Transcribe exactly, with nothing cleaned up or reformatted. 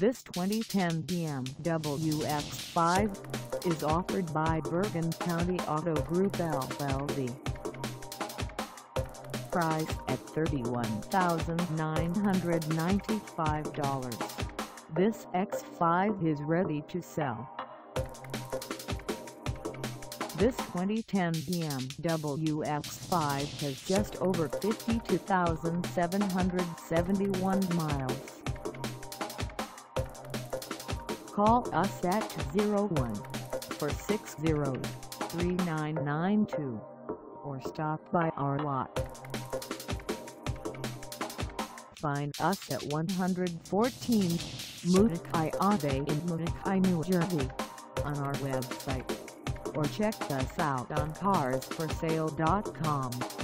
This twenty ten B M W X five is offered by Bergen County Auto Group L L C. Price at thirty-one thousand nine hundred ninety-five dollars. This X five is ready to sell. This twenty ten B M W X five has just over fifty-two thousand seven hundred seventy-one miles. Call us at oh one, four six zero, three nine nine two or stop by our lot. Find us at one fourteen Moonachie Ave in Moonachie, New Jersey, on our website, or check us out on cars for sale dot com.